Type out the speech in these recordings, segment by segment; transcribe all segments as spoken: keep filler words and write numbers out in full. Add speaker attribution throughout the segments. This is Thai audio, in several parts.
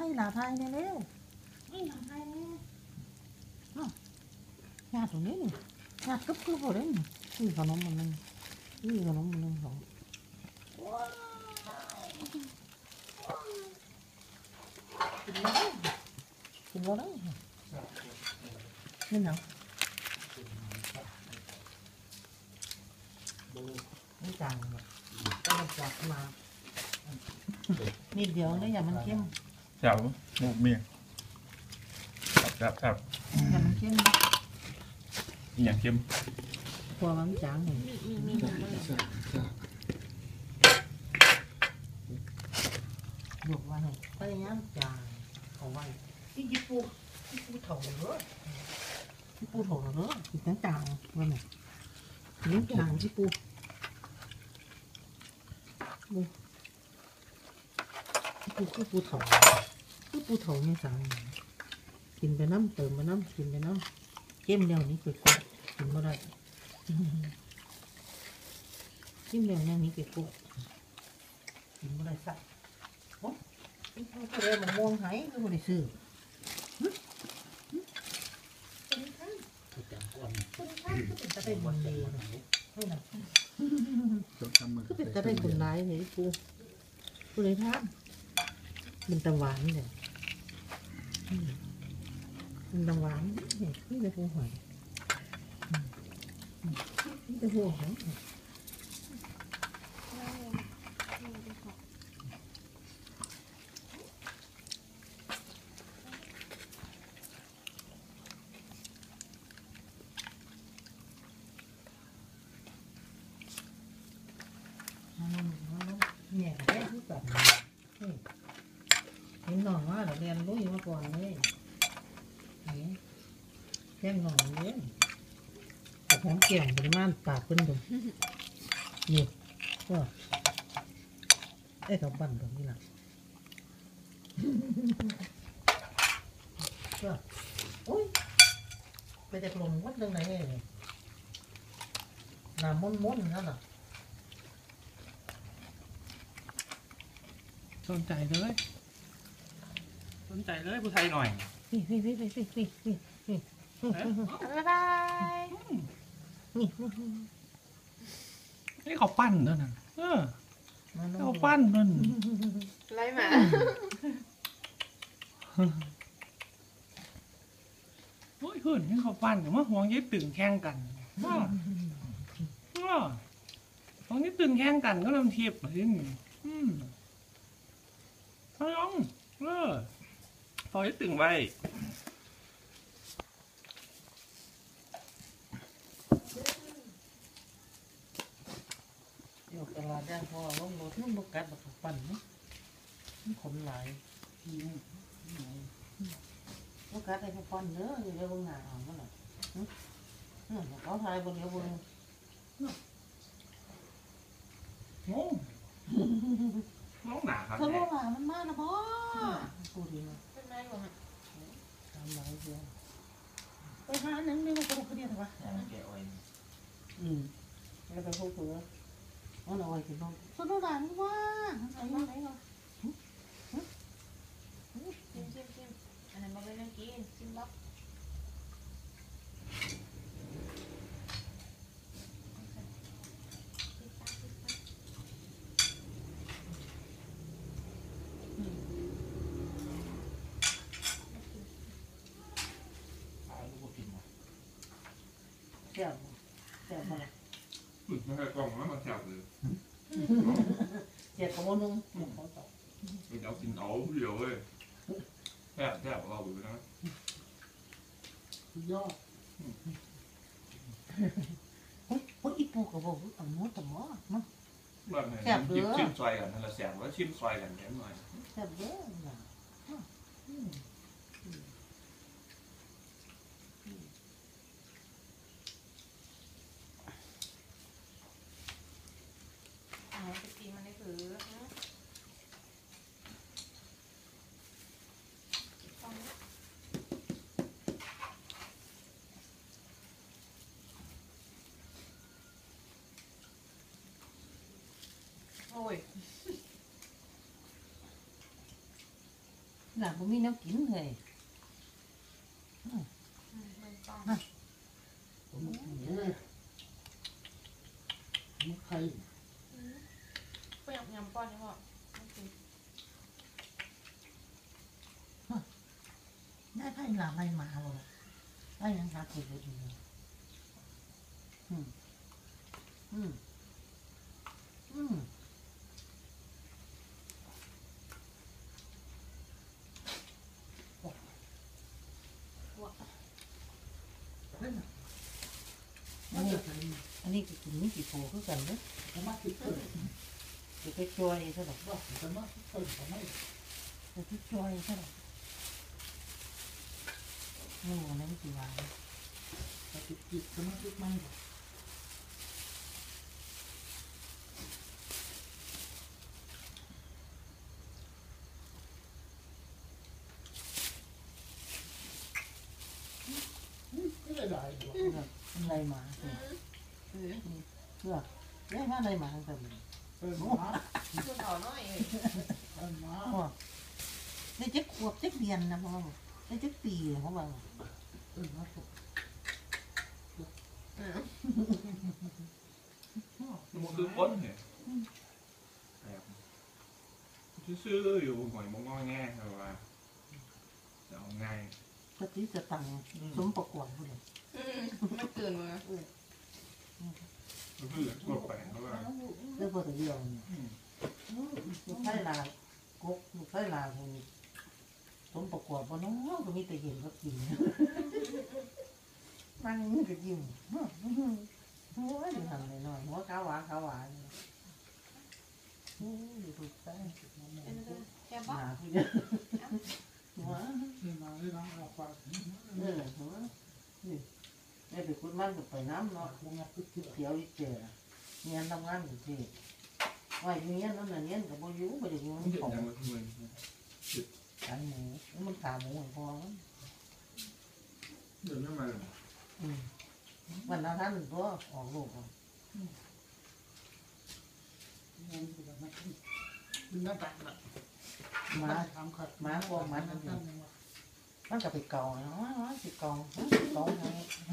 Speaker 1: หลาไทยเนี่ยเร็วนี่หลาไทยเนี่ยงานตรงนี้นี่งานกึบกึบหมดเลยนี่ขนมมันนึงนี่ขนมมันนึงสองกินแล้วกินแล้วได้นี่หนังไม่จางเลยก็มันจับมานิดเดียวนี่อย่ามันเข้ม
Speaker 2: แซ่บหมูเมียแซ่บแซ่บ
Speaker 1: อย่ามันเข้ม
Speaker 2: อีหยังเค็ม
Speaker 1: พอมันจางเลยบวกว่าไงพยายามจางเอาไว้ที่ญี่ปุ่นญี่ปุ่นเถ่าเลยญี่ปุ่นเถ่าเลยติดจางว่าไงนี่จางญี่ปุ่นดูญี่ปุ่นคือปูเถ่าคือปูเถ่าไม่สั่งกินไปน้ำเติมไปน้ำกินไปน้ำเข้มเดียวนี้เกิดกุ้งกินไม่ได้เข้มเดียวนี้เกิดกุ้งกินไม่ได้สักโอ้ยเขาเลยมันม่วงหายก็ไม่ได้ซื้อจะได้บนดีให้หน่อยก็เป็นจะได้บนร้ายเลยกูกูเลยท่านมันตะหวานเลยมันตะหวานเนี่ยนี่จะพูหอยนี่จะพูหอยเนี่ยแค่ที่แบบเห็นหน่องว่าเราเรียนรู้อยู่มาก่อนเลยนี่แค่หน่องเลยแต่ผมเกี่ยงปริมาณปากขึ้นดูนี่ก็ไอ้กับบั่นตรงนี้แหละก็โอ้ยไปแต่กลมวัดเรื่องไหนเนี่ยน้ำม้วนๆนั่นแหละ
Speaker 2: สนใจเลยสนใจเลยผู้ไทยหน่อย
Speaker 1: นี่นี่นี่นี่นี่นี่นี่บ๊ายบายนี่
Speaker 2: นี่เขาปั้นด้วยนะเออเขาปั้นด้วย
Speaker 3: ไรมา
Speaker 2: โอ้ยขึ้นนี่เขาปั้นแต่ว่าห่วงยึดตึงแข่งกันว้าว้าห่วงยึดตึงแข่งกันก็เริ่มเทียบมาที่นี่อืมเอาลองเออพอยึดตึงไว้
Speaker 1: อยู่ตลาดย่างพอลงรถนุ่มบกัดแบบปั่นนะมันขมหลายบกัดไอ้พวกปั่นเนื้ออยู่ในโรงงานอ่างนั่นแหละเขาทายบนเดียวบน
Speaker 2: งงน้องหนาครับ
Speaker 1: เขาโรงงานมันมากนะพ่อกูดีนะ
Speaker 3: เป็นไรวะ
Speaker 1: ทำไรเดียวไปหาหนังนี่มันกระดูกกระเดียดวะอืมแล้วไปพูดถึงว่าอ๋อเราไว้กินนมสนุกด่านว่าอะไรมาไหนเหรอ
Speaker 3: ชิมชิมชิมอันนั้นมาเป็นเรื่องกินชิมบ๊อบ
Speaker 1: เสียบเสียบมา
Speaker 2: ไม่ใช่กล่องแล้วมาแถวเลย
Speaker 1: เสียบกับโมนุ่มเขาต่อ
Speaker 2: mình đậu xin ổ nhiều ơi thế à thế à bao bự đó
Speaker 1: ยอดเฮ้ยเฮ้ยอีปูกับบอกว่าต่ำน้อยต่ำน้อยมั้ง
Speaker 2: lần này chim chim chim xoay gần hay là xẻo nó chim xoay gần kém rồi
Speaker 1: แซ่บเด้อ
Speaker 3: อ๋อไปตีมันได้คือโอ้ย
Speaker 1: หลังผมมีน้ำกินเลย
Speaker 3: มันต้อง
Speaker 4: ผมเนี่ยมันใคร
Speaker 3: เปรี้ยวยำป้อนนี่พ่อ
Speaker 1: ได้ไพ่หลาไพ่หมาบ่ไพ่ยังหาคุยกันอยู่อืมอืมอืมอันนี้อันนี้คือกินนี่กี่โผล่คือกันเด้อ
Speaker 4: ผมมาติดเกิด
Speaker 1: จะไปจอยซะหรอก
Speaker 4: ว่าผมมาติดเกิดผมไม่
Speaker 1: จะไปจอยซะหรอกโอ้นั่นสิว่า
Speaker 4: ติดติดผมมาติดไม่ก็ได้ได้ด้วย
Speaker 1: อะไรหมาเพื่อเพื่อได้มาอะไรหมาแต่
Speaker 4: เออมา
Speaker 3: คุณเอาหน่อยเอ้ย
Speaker 4: เออมา
Speaker 1: พ่อได้เจ็ดขวบเจ็ดเดือนนะพ่อได้เจ็ดปีเขาบอก
Speaker 4: เออมาสุก
Speaker 2: มันคือก้นเนี่ยแบบซื่อๆอยู่หอยมงงอแง่ครับว่าจะเอาง่าย
Speaker 1: ปฏิจะตังสมประกวดผู้เดียว
Speaker 3: มันเกินมา
Speaker 2: ก็คือทั่วไปเขาว่า
Speaker 1: เรื่องพอแต่เดียวเนี่ยลูกไส้ลายกกลูกไส้ลายคนสมประกวดบ่น้องก็มีแต่เห็นก็กินนั่งก็ยิ้มโอ้ยทำหน่อยหัวขาวหวานขาวหวานโอ้ยถูกใจ
Speaker 3: แก
Speaker 1: ห
Speaker 3: บ้า
Speaker 1: นาผู้เดียวหัว
Speaker 4: นี่มาได้น้ำออกปาก
Speaker 1: เออหัวนี่แม่ไปคุดมันก็ไปน้ำเนาะ
Speaker 4: ผมมาติดติด
Speaker 1: เขียวอีเจ๋อเงียนทำงานอยู่ที่ว่าอยู่เงียนนั่นน่ะเงียนกับโบอยูไปเดี๋ยว
Speaker 2: มั
Speaker 1: มัน น
Speaker 2: เห็น
Speaker 1: ของ
Speaker 2: ยังมันคือมัน
Speaker 1: ขายหมูมันขาหมูเหมือนพอมัน
Speaker 2: เดินไม่มาเลย
Speaker 1: อืมวันนั้นท่านก็ออกลูกอ่ะ
Speaker 4: เงินก็ไม่ขึ้นเป็นน้ำตาลละ
Speaker 1: หมา
Speaker 4: ทำขัด
Speaker 1: หมาพวกมันมัน
Speaker 4: น้ำ
Speaker 1: สิ
Speaker 4: ตาล
Speaker 1: มันก็ไปเกาเนาะสิเกาเกาไง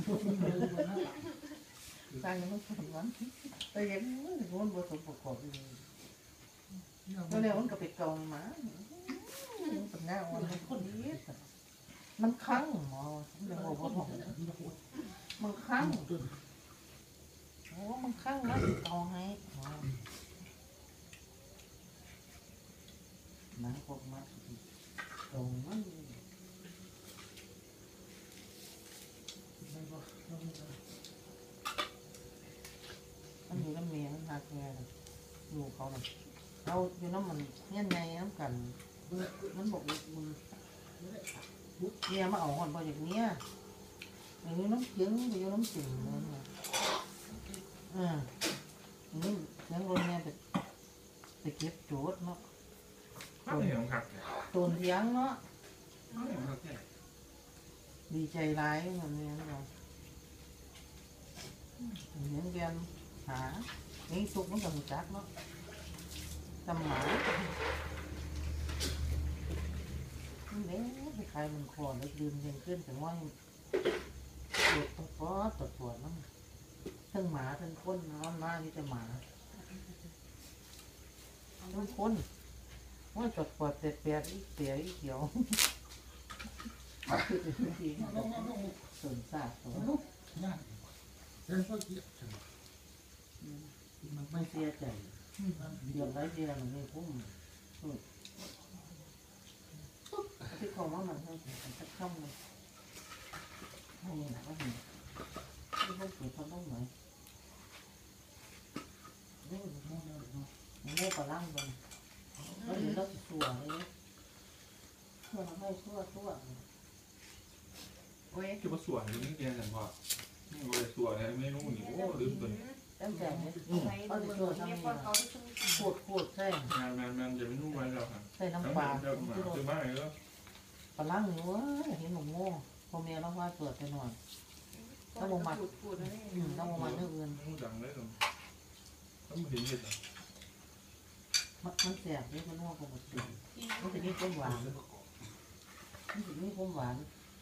Speaker 1: ใส่มันสมวันแต่ยังมันมันผสมประกอบเลยก็เลยมันก็ไปเกาหมามันเป็นหน้าอ่อนมันคนนี้มันคั้งหมอมันเลยบอกว่ามันคั้ง โอ้มันข้างแล้วเอาให้มาพวกมาตรงมัน มันอยู่น้ำเมียมันหักเมียอยู่เขาน่ะเราอยู่น้ำมันเงี้ยไงน้ำกันมันบอกมึงเมียมาเอาก่อนพออย่างเนี้ยอยู่น้ำเสียงอยู่น้ำสิ่งนั่นไงอ่านี่เสียงรถเมียไปไปเก็บโจทย์เนาะ
Speaker 2: ไม่เห็นของขัดเนี่ย
Speaker 1: ตูนเสียงเนาะ
Speaker 2: ไม่เห็นของขัดเนี่ย
Speaker 1: ดีใจร้ายเหมือนเนี้ยเนาะเห็นแกนหานี่สุกมันกับหัวจักเนาะจำหมาเด้ไปขายมันคอแล้วดื่มยังขึ้นแต่ว่าปวดปวดปวดปวดมั้งทั้งหมาทั้งคนร้อนมากที่จะหมาทั้งคนว่าจดปวดเปียกเปียกอีเปียกอีเขียวส่วนซากตัว
Speaker 4: นั่นเรื่องก็เกี่ยวมัน
Speaker 1: ไม่เสียใจเดี๋ยวไรเดียวมันไม่คุ้มที่เขาว่ามันให้สักช่องเลยให้หนักก็เห็นที่เขาเปิดเขาต้องไหนนี่มันไม่ปลาล่างบนแล้วเดี๋ยวเราจะสัวเลยเพื่อให้ชั่วชั่ว
Speaker 2: โอ้ยคือว่าสวยอยู่นี่เดียวกันพอนี่ว่าสวยเนี่ยไม่รู้นี่โอ้ลืมไป
Speaker 1: แต้มแจ่มเนี่ย
Speaker 3: ไป
Speaker 1: เขา
Speaker 3: ดู
Speaker 1: จะ
Speaker 3: เ
Speaker 1: ชั่วทำ
Speaker 3: นี่
Speaker 1: นี่
Speaker 3: ยป้อนเขาที่ชุ่มฉ่
Speaker 1: โคตรโคตรใช่
Speaker 2: งานแมนแมนจะไม่รู้ไว้แล้วครับ
Speaker 1: ใส่
Speaker 2: ทั้ง
Speaker 1: น้ำ
Speaker 2: ห
Speaker 1: ป
Speaker 2: ม
Speaker 1: ลา
Speaker 2: ดจะมาซื้อมาให้แล้ว
Speaker 1: ปลาล่างนี่วะเห็นหนูโง่พอเมียเราว่าตรวจไปหน่อย
Speaker 3: ำป้อนก็ปูดปูดอะไร
Speaker 1: อืมต้องมาเนื้อเงิน
Speaker 2: มูดังเลยต้องต้องเห็นเห็ดอ่ะ
Speaker 1: มันมันแสบด้วยมันนัวกว่าหมดเลย
Speaker 3: กิน
Speaker 1: มันจะมีต้นหวาน
Speaker 2: เ
Speaker 1: มันถึงมีความหวาน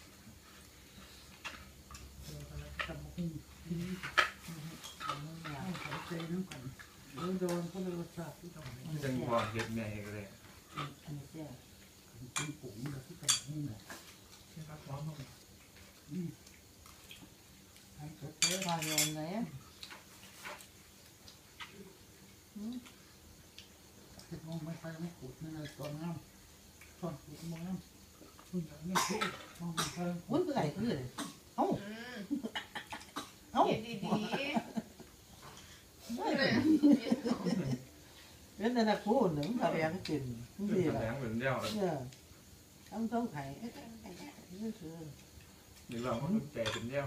Speaker 4: เดี๋ยวเราจะมากินกินเอาใส่ใจน้ำกันโดนโดนคนละรสชาติที่ต้อง
Speaker 2: จังพอเฮ็ดแม่ก็เลย
Speaker 1: อันนี้แซ่บ
Speaker 4: กินปุ๋งแบบที่กับนี่แหละ
Speaker 2: นะครับพร้อมแล้ว
Speaker 4: ทำสด
Speaker 1: เฮ้ยทานโยนไหน
Speaker 4: เห็ดมองไม่ไปไม่ขุดนี่เลยตอนน้ำตอนขุดมองน้ำคุณอย่างนี้ขุดมองไม่ไป
Speaker 1: วุ้นคือไก่คือเลยเอ้า
Speaker 3: อืม
Speaker 1: เอ้า
Speaker 3: เย็นดี
Speaker 1: เป็นแต่นักพูดหนึ่งทะเลงกินนี่
Speaker 2: เป็น
Speaker 1: แห
Speaker 2: แส
Speaker 1: ละ
Speaker 2: งเหมือนเดียว
Speaker 1: เนี่ยต้องต้องไข่นี่คือ
Speaker 2: หรือเราก็แก่เป็นเดียว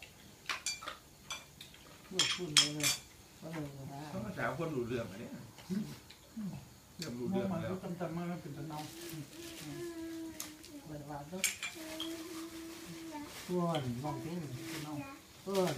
Speaker 1: ลูกพูดเลยก็เลยนะ
Speaker 2: เขาก็สาวคนรู้เรื่องอันนี้เรื่องรู้
Speaker 4: มอ
Speaker 2: เรื่
Speaker 4: ง
Speaker 2: อง
Speaker 4: มัน
Speaker 2: แล้ว
Speaker 4: ก็จำจำมาเป็นตะนาว
Speaker 1: เวลาต้องส่วนมองเพ่ง
Speaker 4: ตะนาว
Speaker 1: ส่วน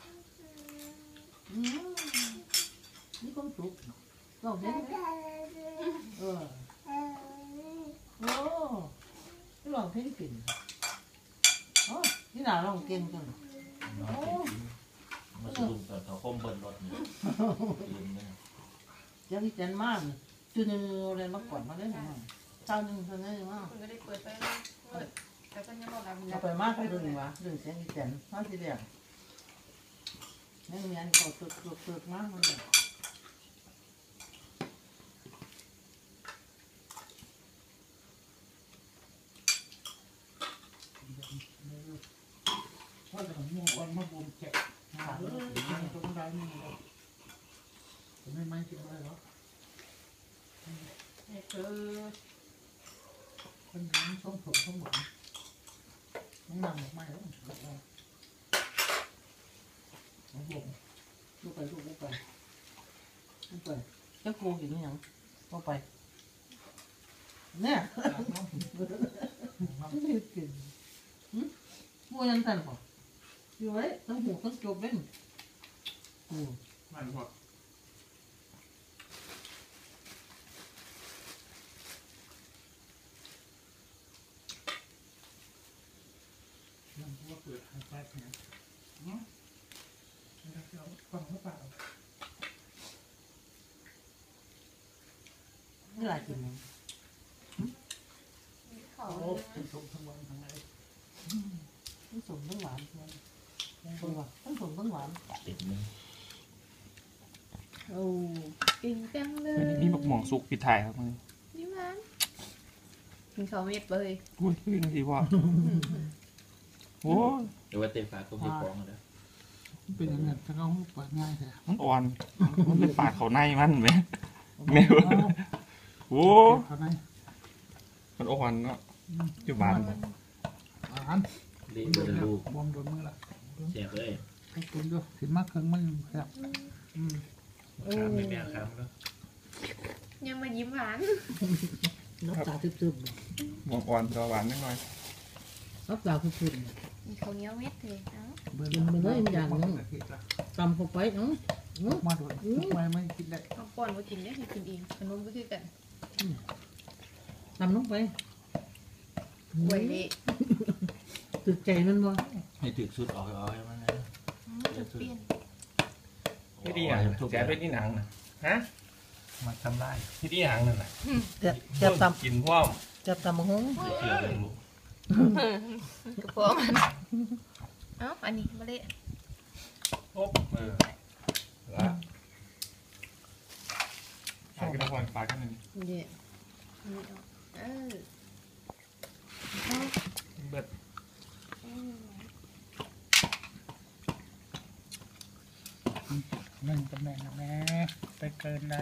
Speaker 1: นี่ก็สุกลองเพ่งเออโอ้ลองเพ่งกินโอ้นี่หนาลองเก่งจัง
Speaker 5: น้อยมาสรุปกับเขาคมเบิร์นรถเนี่ยลืมเนี่ย
Speaker 1: ยังที่จันมากจุนอะไรมาก่อนมาได้ไหมเช้าหนึ่งเท่านั้นมาก
Speaker 3: ๆคุณก็ได้เปิดไปเลยเปิดแต่ก็ยังบอกเรา
Speaker 1: เอาไปมากไปดูหนึ่งวะเรื่องเสียงที่จันมาทีเดียวนี่มีอันเขาตึกตึกตึกมากเลย
Speaker 4: ว่าจะมองอ่อนมาบ่มแฉะมาเลยตรงได้นี่เลยไม่ไม่กินอะไรหรอ
Speaker 3: นี่คือ
Speaker 4: คนน้ำส้มผงส้มหวานน้องนำออกมาแล้วมาบ่มลูกไปลูกลูกไปลูกไป
Speaker 1: เจ้าครูกินยังก็ไปเนี่ย
Speaker 4: น้อง
Speaker 1: ไม่ได้กินมัวยังสั่นป่ะอยู่ไว้ต้องหูต้องจบเป็นโอ้
Speaker 2: มันพอ
Speaker 4: น้ำก็เปิดหายใจเนี่ยเนาะเราฟังเขาเปล่า
Speaker 1: ไม่หลายกินมั้ง
Speaker 3: เขา
Speaker 4: โอ้เป็นสมทั้งวันทั้งไง
Speaker 1: ทั้งสมทั้งหวานทั้งหวานทั้งสมทั้งหวาน
Speaker 5: ติดนึง
Speaker 3: โอ้เก่งจังเลย
Speaker 2: นี่บักหม่องสุกปิดถ่ายครับมัน
Speaker 3: นี่มันกินข้าวเม็ดไปเลย
Speaker 2: อุ้ยขึ้นทีว่าโอ้ย
Speaker 5: เดี๋ยวว่าเตะฟ้าก็มีฟ้องแล้ว
Speaker 4: เป็นยังไงถ้าเขาเปิดง่ายแท้
Speaker 2: มันอ่อน มันเป็นปาดเขาในมันไหมแมวโอ้
Speaker 4: เขาไหน
Speaker 2: มันอ่อนเนาะอยู่บ้าน
Speaker 4: อาหาร
Speaker 5: รีบเลยลูก
Speaker 4: บวมโดนมือละ
Speaker 5: เสียบเลย
Speaker 4: ให้คุณดูสิมากเครื่องมือครับอืม
Speaker 5: ครับไม่แม่ครับแล้ว
Speaker 3: ยังมายิ้มหวาน
Speaker 1: น้ำตาซึม
Speaker 2: หม่องอ่อนตัวหวานนิดหน่อย
Speaker 1: ๆน้ำตาซึม
Speaker 3: มีข้าวเหนียวเม็ดเลยเอ้า
Speaker 4: เบิ่ง
Speaker 1: ๆตำเข้าไปเนาะ
Speaker 4: มาโดนทำไมไม่กินได้
Speaker 3: เอาก่อนมากินเนี่ยให้กินเองขนมก็คือกัน
Speaker 1: ตำลงไป
Speaker 3: ไว้เละ
Speaker 1: ตึกใจมันบ่
Speaker 5: ให้ถึกสุดออกเอาให้มันนะ
Speaker 3: อืมจะเปลี่ยน
Speaker 2: พี่ดีอ่ะแจ๊เป็นที่หนังนะฮะ
Speaker 5: มาทำลาย
Speaker 2: พี่ดีหนังนั่นแหละ
Speaker 1: จะจะต
Speaker 2: กินพร้อม
Speaker 1: ำจะตำหง
Speaker 5: เชื่อเลยลูก
Speaker 3: กระเพาะมันเอ้าอันนี้มาเละ
Speaker 2: โอ๊บเออละปาดกันทุกวันปาดกันหนึ่ง
Speaker 3: เดี๋ยวนี่เอาเออ
Speaker 2: เบิด
Speaker 3: เออ
Speaker 4: หนึ่งตำแหน่งนะแม่ไปเกินได้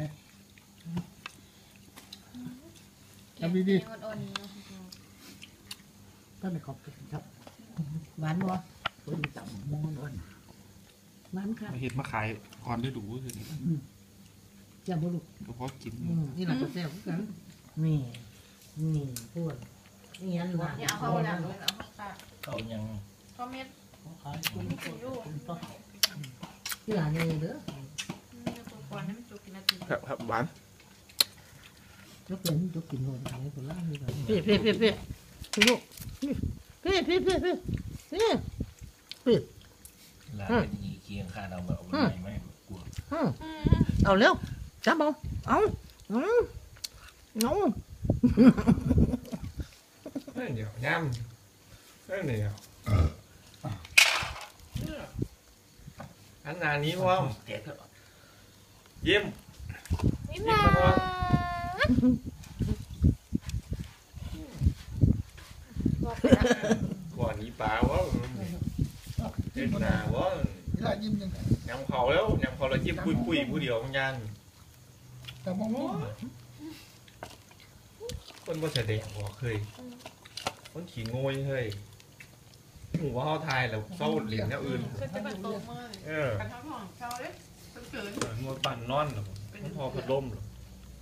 Speaker 4: เอาดี
Speaker 3: อ่อนๆเนาะ
Speaker 4: ก็เลยขอบคุณครับ
Speaker 1: หวานบ่
Speaker 4: คนจับมองอ่อน
Speaker 1: หวานค่ะ
Speaker 2: มาเห็ดมาขายก่อนได้ดูคือ
Speaker 1: จะบ่ลูก
Speaker 2: ก็เพราะกิน
Speaker 1: อืมนี่หลักก็แซ่บกันนี่นี่พูดนี่ยันหวาน
Speaker 3: อย่าเอาเข้าหนังเลยเอาเข้าปาก
Speaker 5: เขายัง
Speaker 3: ข้าวเม็ด
Speaker 4: เขาขายคุณคุณต้อง
Speaker 1: ที่หลานนี่เด้อ
Speaker 3: อืมเอาตัวก่อนให้มันจุกกินนาที
Speaker 2: ครับครับหวาน
Speaker 1: ยกเป็นยกกินโลดทางนี้คนละนี่ก่อนเพ่เพ่เพ่เพ่ลูกพี่พี่พี่พี่นี่ปิด
Speaker 5: ลาเป็นยีเคียงข้าเราแบบเอาไปไหมกลัว
Speaker 1: อืมเอาเร็วจับเอาเอาเอาเอา
Speaker 2: นั่นเดี๋ยวย่ำนั่นเดี๋ยวอันนานี้ว่า
Speaker 5: เจ๊ก็
Speaker 2: ยิ้ม
Speaker 3: นี่มา
Speaker 2: ก่อนนี้ปลาวะเห็นหนาวะ
Speaker 4: เวลายิ้มยังไง
Speaker 2: ยำเขาแล้วยำเขาแล้วจิ้มปุยปุยผู้เดียวมันยัน
Speaker 4: แต่มองว่า
Speaker 2: คนบ่แสดงบ่เคยคนขี่โงยเฮ้ยหมูว่าเขาทายแล้วเศร้าเหรียญแนวอื่น
Speaker 3: คือจะเป็นโตมาก
Speaker 2: เออ
Speaker 3: การทำของเขาเลยเป็นเกิน
Speaker 2: งวปั่นนอนหรอมันพอพัดลมหรอ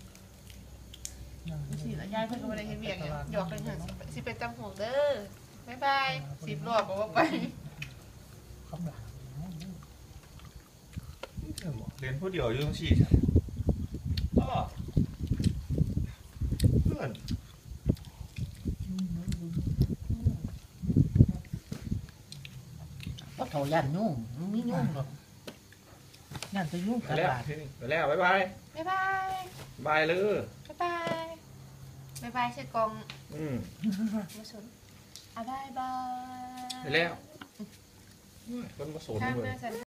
Speaker 3: สีละยายเพิ่งก็ไม่ได้เห็นเบียงเนี่ยหยอกเลยค่ะสิเป็นจำหัวเด้อบ๊ายบายสิบรอบบอกว่าไป
Speaker 4: คำหลัง
Speaker 2: เรียนผู้เดียวอยู่ต้องชี้ครับอ้อเพื่อน
Speaker 1: ก็เท่ายันยุ่งไม่ยุ่งหรอกยันจะยุ่ง
Speaker 2: ไป
Speaker 1: กัน
Speaker 2: แล้ว
Speaker 1: บาด
Speaker 2: ไปแล้วบ๊ายบาย
Speaker 3: บ๊ายบาย
Speaker 2: บายเลย
Speaker 3: บ๊ายบายบ๊ายบายเช็ดกอง
Speaker 2: อืม
Speaker 3: มาชนอ่ะบ๊ายบาย
Speaker 2: ไปแล้วคนผสม
Speaker 3: ข้าม
Speaker 2: เล
Speaker 3: หน้าย ฉัน